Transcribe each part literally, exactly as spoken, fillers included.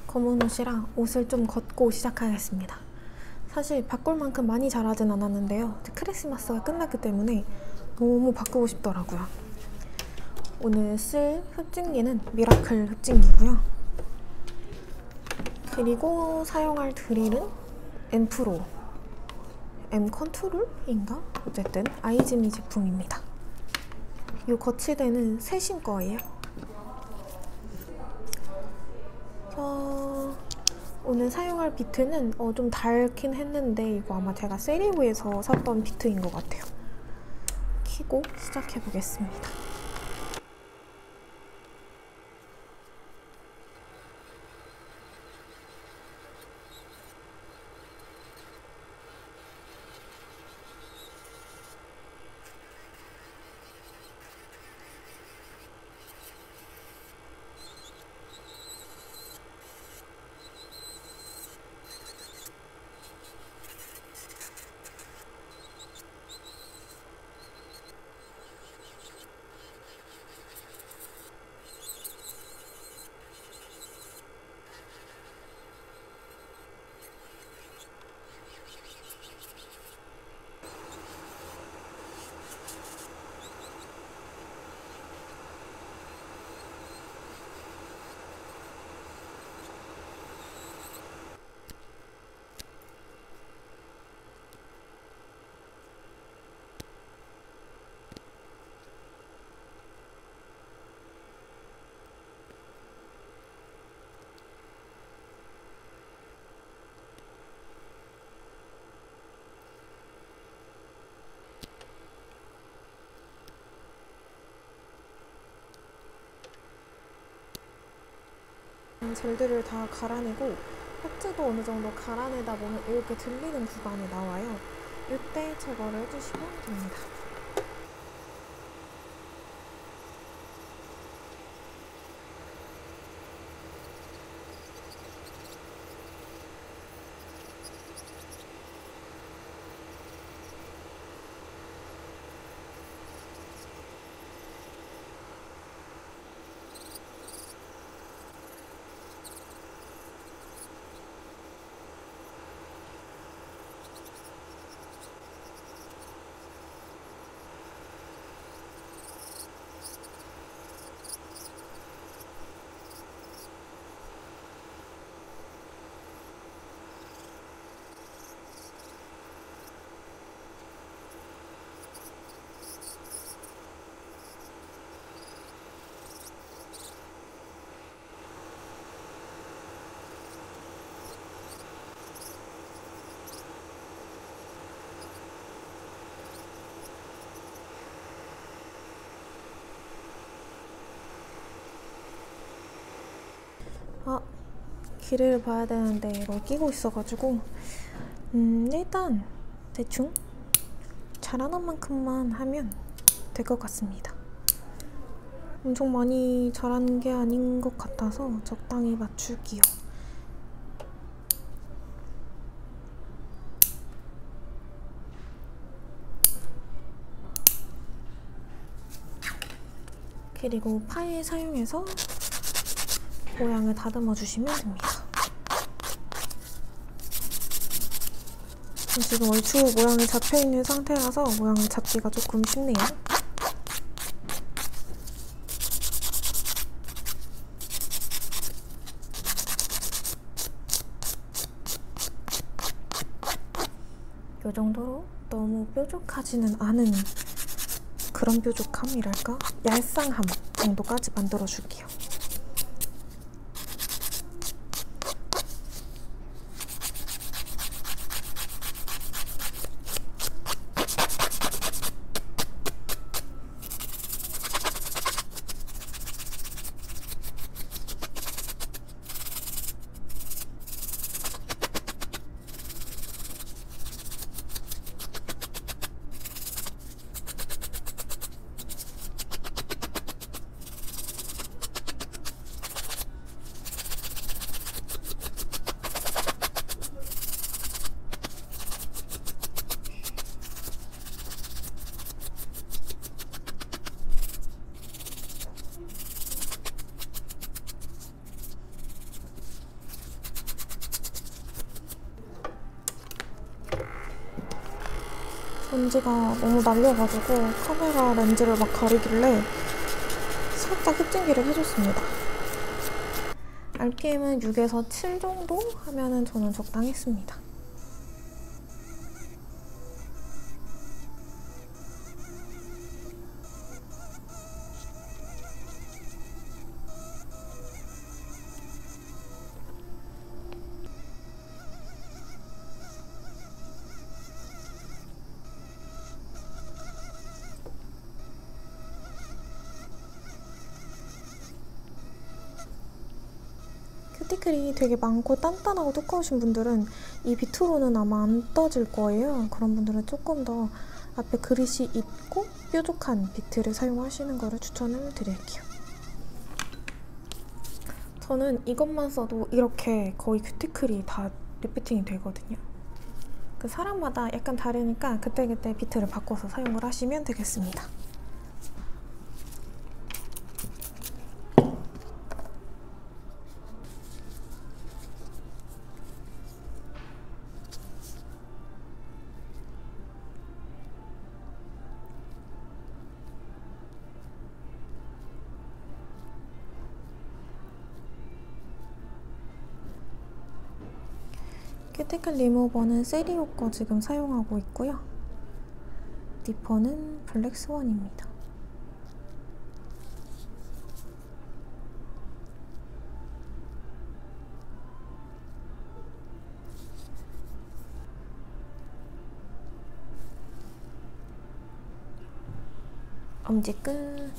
검은 옷이라 옷을 좀 걷고 시작하겠습니다. 사실 바꿀 만큼 많이 자라진 않았는데요. 크리스마스가 끝났기 때문에 너무 바꾸고 싶더라고요. 오늘 쓸 흡증기는 미라클 흡증기고요. 그리고 사용할 드릴은 엠프로 M 컨트롤인가? 어쨌든 아이즈미 제품입니다. 이 거치대는 세신 거예요. 어, 오늘 사용할 비트는 어, 좀 닳긴 했는데 이거 아마 제가 세리브에서 샀던 비트인 것 같아요. 켜고 시작해 보겠습니다. 젤들을 다 갈아내고 팩트도 어느 정도 갈아내다 보면 이렇게 들리는 구간이 나와요. 이때 제거를 해주시면 됩니다. 아, 길을 봐야 되는데 이걸 끼고 있어가지고 음, 일단 대충 자라난 만큼만 하면 될 것 같습니다. 엄청 많이 자란 게 아닌 것 같아서 적당히 맞출게요. 그리고 파일 사용해서 모양을 다듬어 주시면 됩니다. 지금 얼추 모양이 잡혀있는 상태라서 모양을 잡기가 조금 쉽네요. 이 정도로 너무 뾰족하지는 않은 그런 뾰족함이랄까? 얄쌍함 정도까지 만들어 줄게요. 먼지가 너무 날려가지고 카메라 렌즈를 막 가리길래 살짝 흡진기를 해줬습니다. 알피엠은 육에서 칠 정도 하면은 저는 적당했습니다. 큐티클이 되게 많고 단단하고 두꺼우신 분들은 이 비트로는 아마 안 떠질 거예요. 그런 분들은 조금 더 앞에 그릇이 있고 뾰족한 비트를 사용하시는 거를 추천을 드릴게요. 저는 이것만 써도 이렇게 거의 큐티클이 다 리프팅이 되거든요. 그 사람마다 약간 다르니까 그때그때 비트를 바꿔서 사용을 하시면 되겠습니다. 큐티클 리무버는 세리오 거 지금 사용하고 있고요. 니퍼는 블랙스원입니다. 엄지 끝.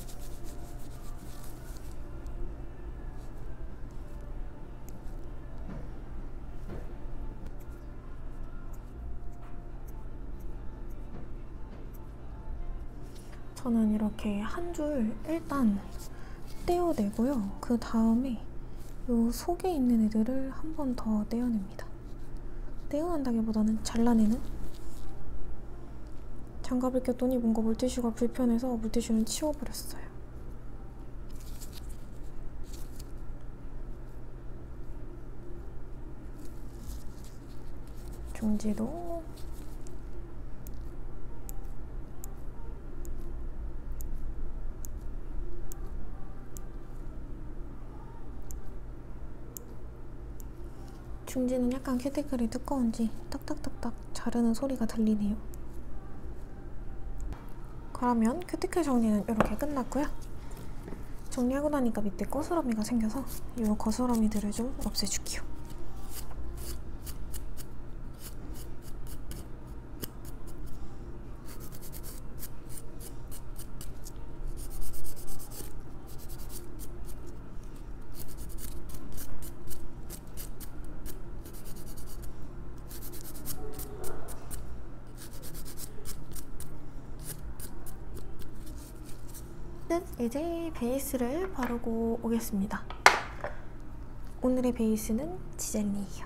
저는 이렇게 한 줄 일단 떼어내고요. 그 다음에 이 속에 있는 애들을 한 번 더 떼어냅니다. 떼어낸다기보다는 잘라내는? 장갑을 꼈더니 뭔가 물티슈가 불편해서 물티슈는 치워버렸어요. 중지도 중지는 약간 큐티클이 두꺼운지 딱딱딱딱 자르는 소리가 들리네요. 그러면 큐티클 정리는 이렇게 끝났고요. 정리하고 나니까 밑에 거스러미가 생겨서 이 거스러미들을 좀 없애줄게요. 이제 베이스를 바르고 오겠습니다. 오늘의 베이스는 지젤리예요.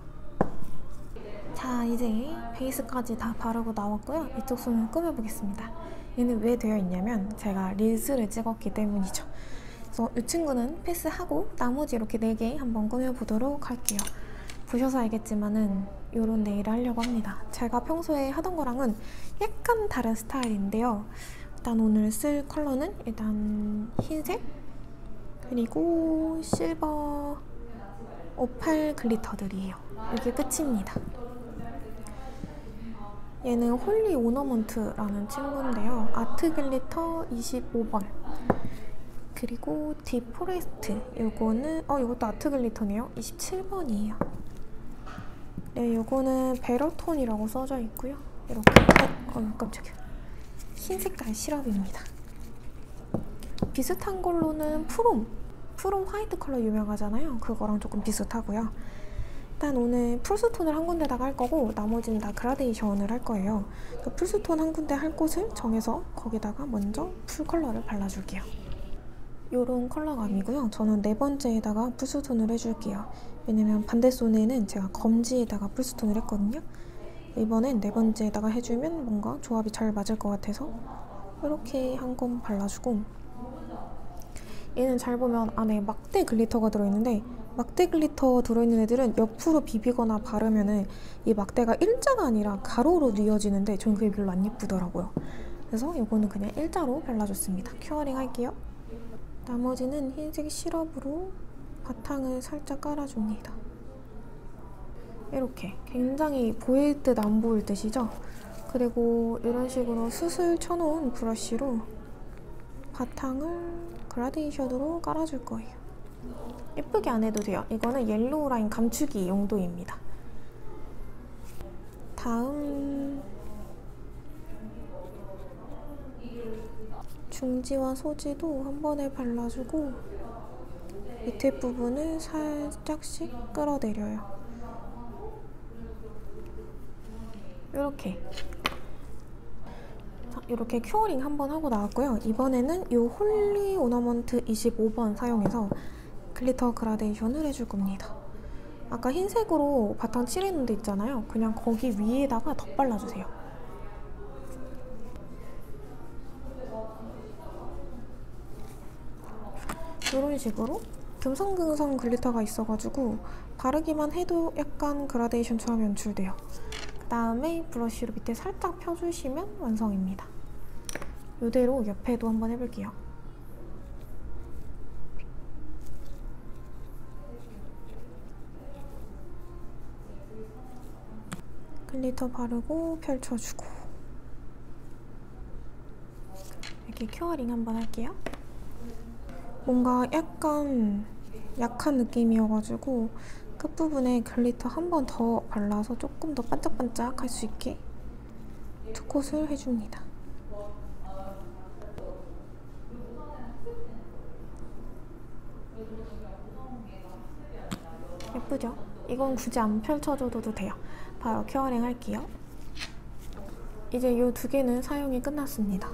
자, 이제 베이스까지 다 바르고 나왔고요. 이쪽 손을 꾸며보겠습니다. 얘는 왜 되어 있냐면 제가 릴스를 찍었기 때문이죠. 그래서 이 친구는 패스하고 나머지 이렇게 네 개 한번 꾸며보도록 할게요. 보셔서 알겠지만은 이런 네일을 하려고 합니다. 제가 평소에 하던 거랑은 약간 다른 스타일인데요. 일단 오늘 쓸 컬러는 일단 흰색 그리고 실버 오팔 글리터들이에요. 이게 끝입니다. 얘는 홀리 오너먼트라는 친구인데요. 아트 글리터 이십오 번 그리고 딥 포레스트 요거는 어 이것도 아트 글리터네요. 이십칠 번이에요. 네, 요거는 베러톤이라고 써져 있고요. 이렇게 어, 어 깜짝이야. 흰 색깔 시럽입니다. 비슷한 걸로는 프롬! 프롬 화이트 컬러 유명하잖아요. 그거랑 조금 비슷하고요. 일단 오늘 풀스톤을 한 군데다가 할 거고 나머지는 다 그라데이션을 할 거예요. 풀스톤 한 군데 할 곳을 정해서 거기다가 먼저 풀 컬러를 발라줄게요. 요런 컬러감이고요. 저는 네 번째에다가 풀스톤을 해줄게요. 왜냐면 반대 손에는 제가 검지에다가 풀스톤을 했거든요. 이번엔 네 번째에다가 해주면 뭔가 조합이 잘 맞을 것 같아서 이렇게 한 건 발라주고 얘는 잘 보면 안에 막대 글리터가 들어있는데 막대 글리터 들어있는 애들은 옆으로 비비거나 바르면은 이 막대가 일자가 아니라 가로로 뉘어지는데 전 그게 별로 안 예쁘더라고요. 그래서 이거는 그냥 일자로 발라줬습니다. 큐어링 할게요. 나머지는 흰색 시럽으로 바탕을 살짝 깔아줍니다. 이렇게 굉장히 보일 듯 안 보일 듯이죠? 그리고 이런 식으로 수술 쳐놓은 브러쉬로 바탕을 그라데이션으로 깔아줄 거예요. 예쁘게 안 해도 돼요. 이거는 옐로우 라인 감추기 용도입니다. 다음 중지와 소지도 한 번에 발라주고 밑에 부분을 살짝씩 끌어내려요. 이렇게 이렇게 큐어링 한번 하고 나왔고요. 이번에는 이 홀리 오너먼트 이십오 번 사용해서 글리터 그라데이션을 해줄 겁니다. 아까 흰색으로 바탕 칠해놓은 데 있잖아요. 그냥 거기 위에다가 덧 발라주세요. 이런 식으로 듬성듬성 글리터가 있어가지고 바르기만 해도 약간 그라데이션처럼 연출돼요. 그 다음에 브러쉬로 밑에 살짝 펴주시면 완성입니다. 이대로 옆에도 한번 해볼게요. 글리터 바르고 펼쳐주고 이렇게 큐어링 한번 할게요. 뭔가 약간 약한 느낌이어가지고 끝부분에 글리터 한 번 더 발라서 조금 더 반짝반짝 할 수 있게 두 콧을 해줍니다. 예쁘죠? 이건 굳이 안 펼쳐줘도 돼요. 바로 큐어링 할게요. 이제 이 두 개는 사용이 끝났습니다.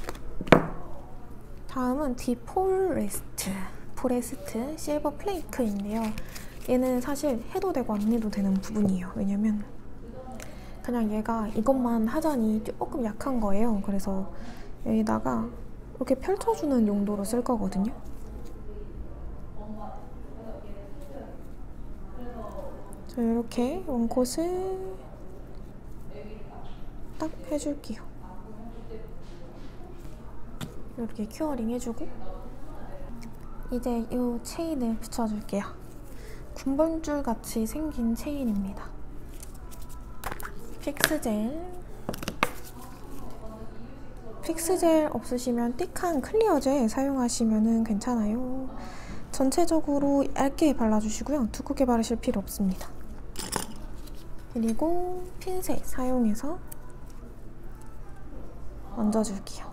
다음은 디포레스트 포레스트 실버 플레이크인데요. 얘는 사실 해도 되고 안 해도 되는 부분이에요. 왜냐면 그냥 얘가 이것만 하자니 조금 약한 거예요. 그래서 여기다가 이렇게 펼쳐주는 용도로 쓸 거거든요. 자, 이렇게 원콧을 딱 해줄게요. 이렇게 큐어링 해주고 이제 이 체인을 붙여줄게요. 군번줄 같이 생긴 체인입니다. 픽스젤 픽스젤 없으시면 띡한 클리어젤 사용하시면 괜찮아요. 전체적으로 얇게 발라주시고요. 두껍게 바르실 필요 없습니다. 그리고 핀셋 사용해서 얹어줄게요.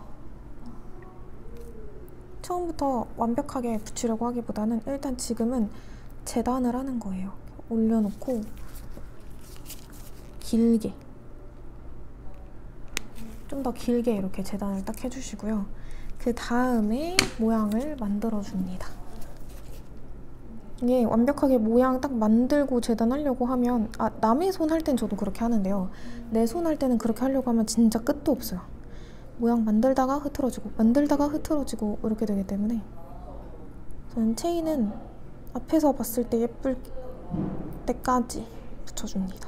처음부터 완벽하게 붙이려고 하기보다는 일단 지금은 재단을 하는 거예요. 올려놓고 길게 좀 더 길게 이렇게 재단을 딱 해주시고요. 그 다음에 모양을 만들어줍니다. 이게 완벽하게 모양 딱 만들고 재단하려고 하면 아 남의 손 할 땐 저도 그렇게 하는데요. 내 손 할 때는 그렇게 하려고 하면 진짜 끝도 없어요. 모양 만들다가 흐트러지고 만들다가 흐트러지고 이렇게 되기 때문에 저는 체인은 앞에서 봤을 때 예쁠 때까지 붙여줍니다.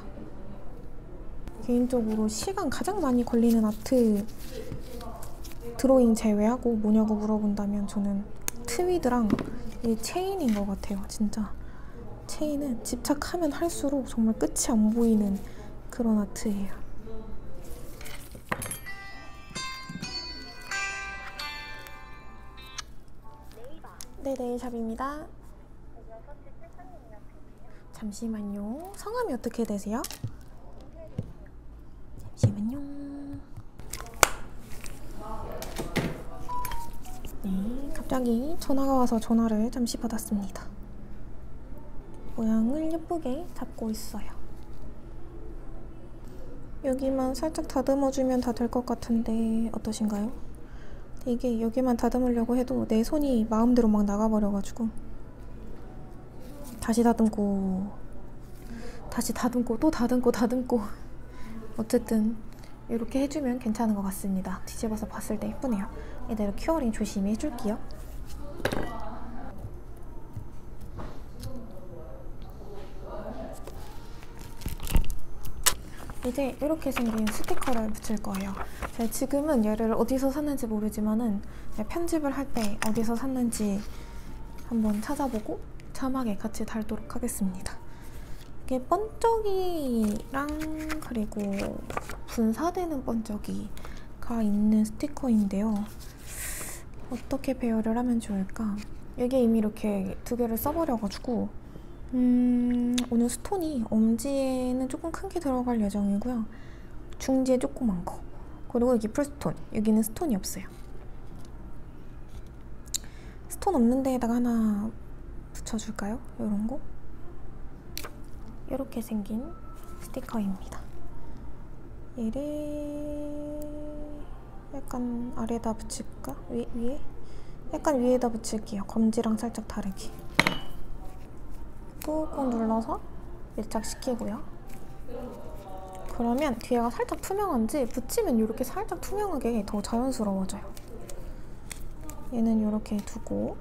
개인적으로 시간 가장 많이 걸리는 아트 드로잉 제외하고 뭐냐고 물어본다면 저는 트위드랑 이 체인인 것 같아요. 진짜 체인은 집착하면 할수록 정말 끝이 안 보이는 그런 아트예요. 네, 네일샵입니다. 잠시만요. 성함이 어떻게 되세요? 잠시만요. 네, 갑자기 전화가 와서 전화를 잠시 받았습니다. 모양을 예쁘게 잡고 있어요. 여기만 살짝 다듬어주면 다 될 것 같은데 어떠신가요? 이게 여기만 다듬으려고 해도 내 손이 마음대로 막 나가버려가지고 다시 다듬고 다시 다듬고 또 다듬고 다듬고 어쨌든 이렇게 해주면 괜찮은 것 같습니다. 뒤집어서 봤을 때 예쁘네요. 이대로 큐어링 조심히 해줄게요. 이제 이렇게 생긴 스티커를 붙일 거예요. 제가 지금은 얘를 어디서 샀는지 모르지만은 편집을 할 때 어디서 샀는지 한번 찾아보고 자막에 같이 달도록 하겠습니다. 이게 번쩍이랑 그리고 분사되는 번쩍이가 있는 스티커인데요. 어떻게 배열을 하면 좋을까? 이게 이미 이렇게 두 개를 써버려가지고 음, 오늘 스톤이 엄지에는 조금 큰 게 들어갈 예정이고요. 중지에 조그만 거. 그리고 여기 풀스톤. 여기는 스톤이 없어요. 스톤 없는 데에다가 하나 붙여줄까요? 이런 거. 이렇게 생긴 스티커입니다. 얘를 약간 아래에다 붙일까? 위, 위에? 약간 위에다 붙일게요. 검지랑 살짝 다르게. 꾹꾹 눌러서 밀착시키고요. 그러면 뒤에가 살짝 투명한지 붙이면 이렇게 살짝 투명하게 더 자연스러워져요. 얘는 이렇게 두고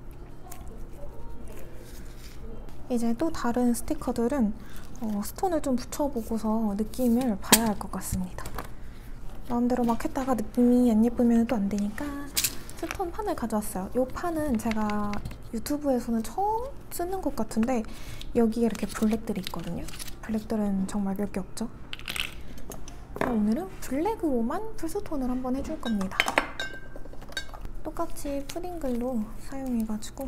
이제 또 다른 스티커들은 어, 스톤을 좀 붙여보고서 느낌을 봐야 할 것 같습니다. 마음대로 막 했다가 느낌이 안 예쁘면 또 안 되니까 스톤 판을 가져왔어요. 이 판은 제가 유튜브에서는 처음 쓰는 것 같은데 여기에 이렇게 블랙들이 있거든요. 블랙들은 정말 몇 개 없죠. 오늘은 블랙으로만 풀스톤을 한번 해줄 겁니다. 똑같이 푸딩글로 사용해가지고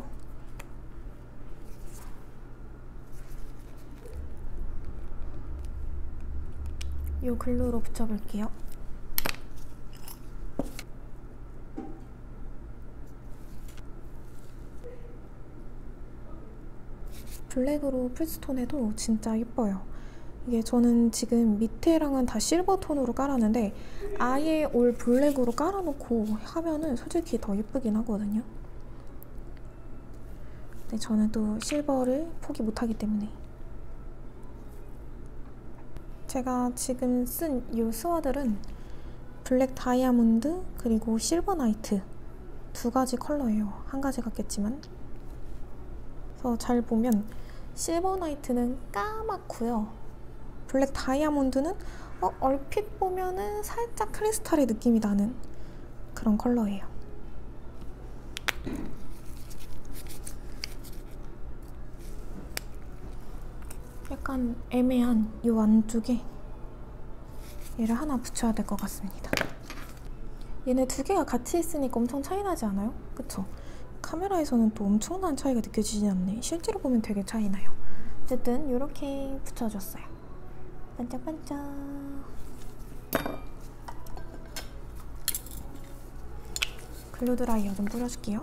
이 글루로 붙여볼게요. 블랙으로 풀스톤 해도 진짜 예뻐요. 이게 저는 지금 밑에랑은 다 실버톤으로 깔았는데 아예 올 블랙으로 깔아놓고 하면은 솔직히 더 예쁘긴 하거든요. 근데 저는 또 실버를 포기 못하기 때문에 제가 지금 쓴 이 스와들은 블랙 다이아몬드 그리고 실버 나이트 두 가지 컬러예요. 한 가지 같겠지만 그래서 잘 보면 실버 나이트는 까맣고요. 블랙 다이아몬드는 어, 얼핏 보면은 살짝 크리스탈의 느낌이 나는 그런 컬러예요. 약간 애매한 이 안쪽에 얘를 하나 붙여야 될 것 같습니다. 얘네 두 개가 같이 있으니까 엄청 차이 나지 않아요? 그쵸? 카메라에서는 또 엄청난 차이가 느껴지지 않네. 실제로 보면 되게 차이 나요. 어쨌든 이렇게 붙여줬어요. 반짝반짝. 글루 드라이어 좀 뿌려줄게요.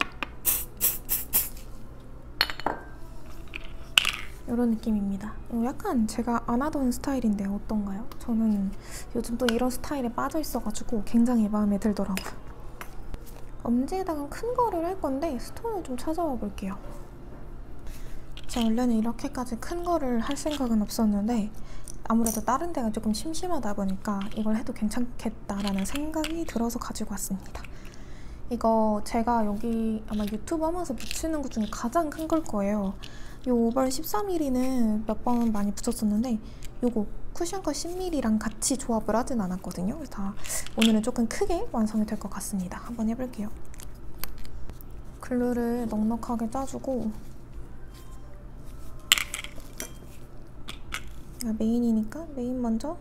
이런 느낌입니다. 어, 약간 제가 안 하던 스타일인데 어떤가요? 저는 요즘 또 이런 스타일에 빠져 있어가지고 굉장히 마음에 들더라고요. 엄지에다가 큰 거를 할 건데 스톤을 좀 찾아와 볼게요. 제가 원래는 이렇게까지 큰 거를 할 생각은 없었는데 아무래도 다른 데가 조금 심심하다 보니까 이걸 해도 괜찮겠다라는 생각이 들어서 가지고 왔습니다. 이거 제가 여기 아마 유튜브 하면서 붙이는 것 중에 가장 큰 걸 거예요. 이 오벌 십사 밀리미터는 몇 번 많이 붙였었는데 요거 쿠션컷 십 밀리미터랑 같이 조합을 하진 않았거든요. 그래서 다 오늘은 조금 크게 완성이 될 것 같습니다. 한번 해볼게요. 글루를 넉넉하게 짜주고 메인이니까 메인 먼저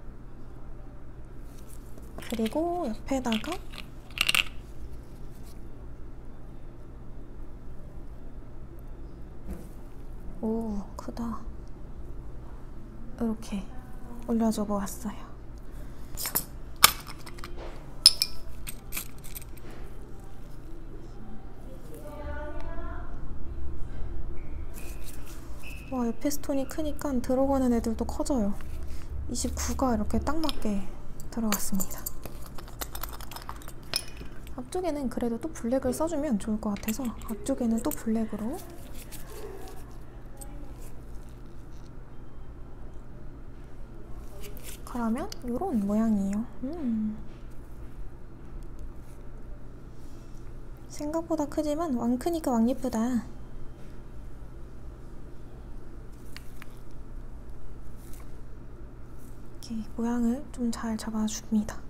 그리고 옆에다가 오 크다. 이렇게 올려줘 보았어요. 와, 옆에 스톤이 크니까 들어가는 애들도 커져요. 이십구가 이렇게 딱 맞게 들어갔습니다. 앞쪽에는 그래도 또 블랙을 써주면 좋을 것 같아서 앞쪽에는 또 블랙으로 그러면 이런 모양이에요. 음. 생각보다 크지만 왕 크니까 왕 예쁘다. 이렇게 모양을 좀 잘 잡아줍니다.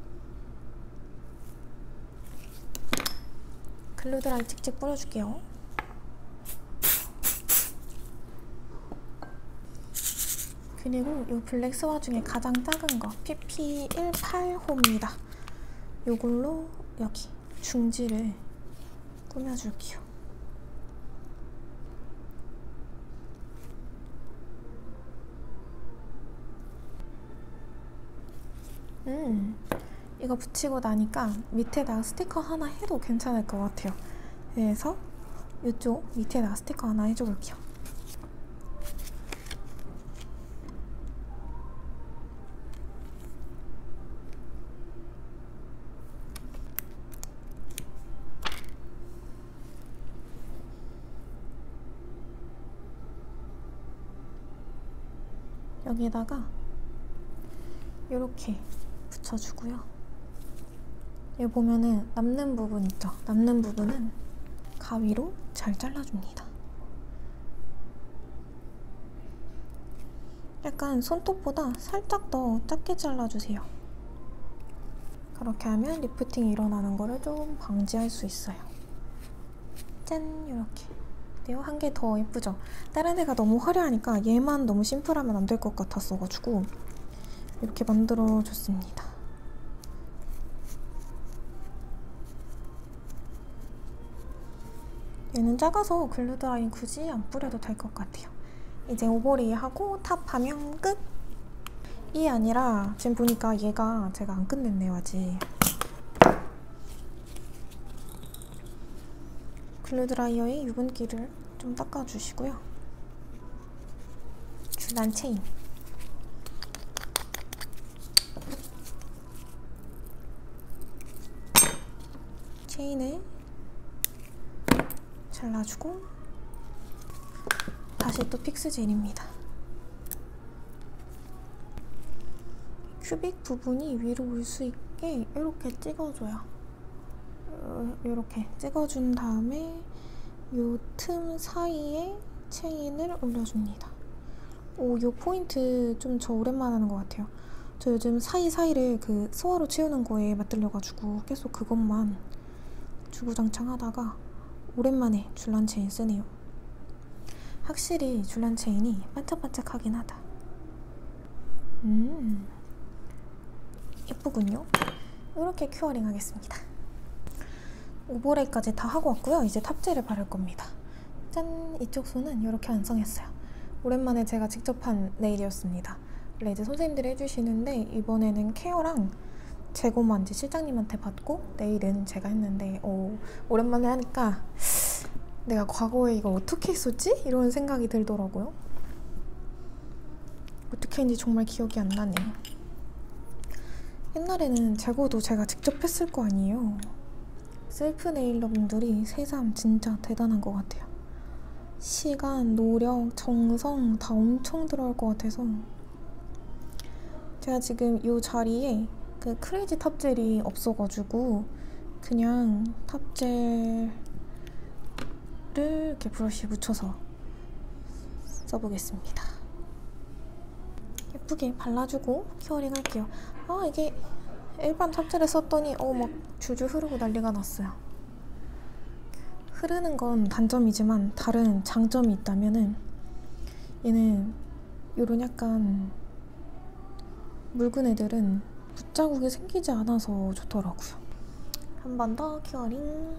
글루드라이 찍찍 뿌려줄게요. 그리고 이 블랙 스와 중에 가장 작은 거 피피 십팔 호입니다. 이걸로 여기 중지를 꾸며줄게요. 음, 이거 붙이고 나니까 밑에다가 스티커 하나 해도 괜찮을 것 같아요. 그래서 이쪽 밑에다가 스티커 하나 해줘볼게요. 여기에다가 이렇게 붙여주고요. 여기 보면은 남는 부분 있죠? 남는 부분은 가위로 잘 잘라줍니다. 약간 손톱보다 살짝 더 작게 잘라주세요. 그렇게 하면 리프팅이 일어나는 거를 좀 방지할 수 있어요. 짠! 이렇게. 한 개 더 예쁘죠? 다른 애가 너무 화려하니까 얘만 너무 심플하면 안 될 것 같았어가지고 이렇게 만들어줬습니다. 얘는 작아서 글루드라인 굳이 안 뿌려도 될 것 같아요. 이제 오버레이 하고 탑하면 끝! 이 아니라 지금 보니까 얘가 제가 안 끝냈네요, 아직. 글루드라이어의 유분기를 좀 닦아주시고요. 줄란 체인. 체인을 잘라주고 다시 또 픽스 젤입니다. 큐빅 부분이 위로 올 수 있게 이렇게 찍어줘요. 이렇게 찍어준 다음에 이 틈 사이에 체인을 올려줍니다. 오, 이 포인트 좀 저 오랜만에 하는 것 같아요. 저 요즘 사이사이를 그 스와로 채우는 거에 맞들려가지고 계속 그것만 주구장창 하다가 오랜만에 줄란 체인 쓰네요. 확실히 줄란 체인이 반짝반짝하긴 하다. 음, 예쁘군요. 이렇게 큐어링 하겠습니다. 오버레이까지 다 하고 왔고요. 이제 탑젤을 바를 겁니다. 짠! 이쪽 손은 이렇게 완성했어요. 오랜만에 제가 직접 한 네일이었습니다. 원래 이제 선생님들이 해주시는데 이번에는 케어랑 재고만 이제 실장님한테 받고 네일은 제가 했는데 오, 오랜만에 하니까 내가 과거에 이걸 어떻게 했었지? 이런 생각이 들더라고요. 어떻게 했는지 정말 기억이 안 나네요. 옛날에는 재고도 제가 직접 했을 거 아니에요. 셀프 네일러분들이 새삼 진짜 대단한 것 같아요. 시간, 노력, 정성 다 엄청 들어갈 것 같아서 제가 지금 이 자리에 그 크레이지 탑젤이 없어가지고 그냥 탑젤을 이렇게 브러쉬에 묻혀서 써보겠습니다. 예쁘게 발라주고 큐어링 할게요. 아, 이게 일반 탑젤을 썼더니 어 막 줄줄 흐르고 난리가 났어요. 흐르는 건 단점이지만 다른 장점이 있다면은 얘는 요런 약간 묽은 애들은 붓자국이 생기지 않아서 좋더라고요. 한 번 더 큐어링.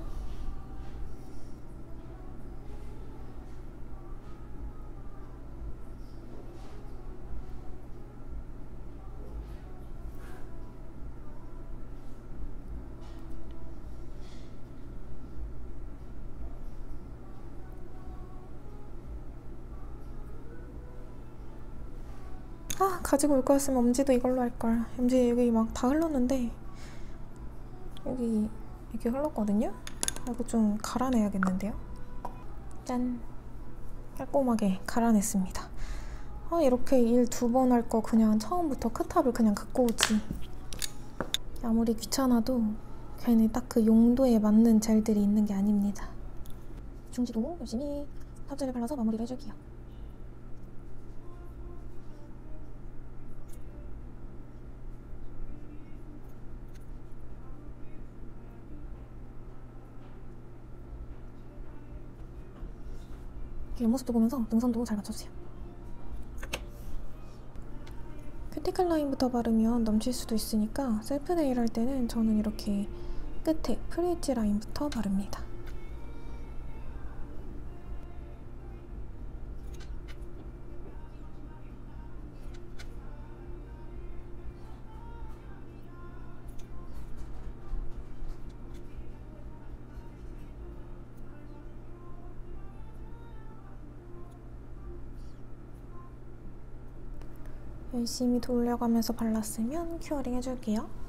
아, 가지고 올 거였으면 엄지도 이걸로 할걸. 엄지 여기 막 다 흘렀는데 여기 이렇게 흘렀거든요? 이거 좀 갈아내야겠는데요? 짠! 깔끔하게 갈아냈습니다. 아, 이렇게 일 두 번 할 거 그냥 처음부터 크탑을 그냥 갖고 오지. 아무리 귀찮아도 괜히 딱 그 용도에 맞는 젤들이 있는 게 아닙니다. 중지도 열심히 탑젤을 발라서 마무리를 해줄게요. 옆모습도 보면서 능선도 잘 맞춰주세요. 큐티클 라인부터 바르면 넘칠 수도 있으니까 셀프 네일 할 때는 저는 이렇게 끝에 프리엣지 라인부터 바릅니다. 열심히 돌려가면서 발랐으면 큐어링 해줄게요.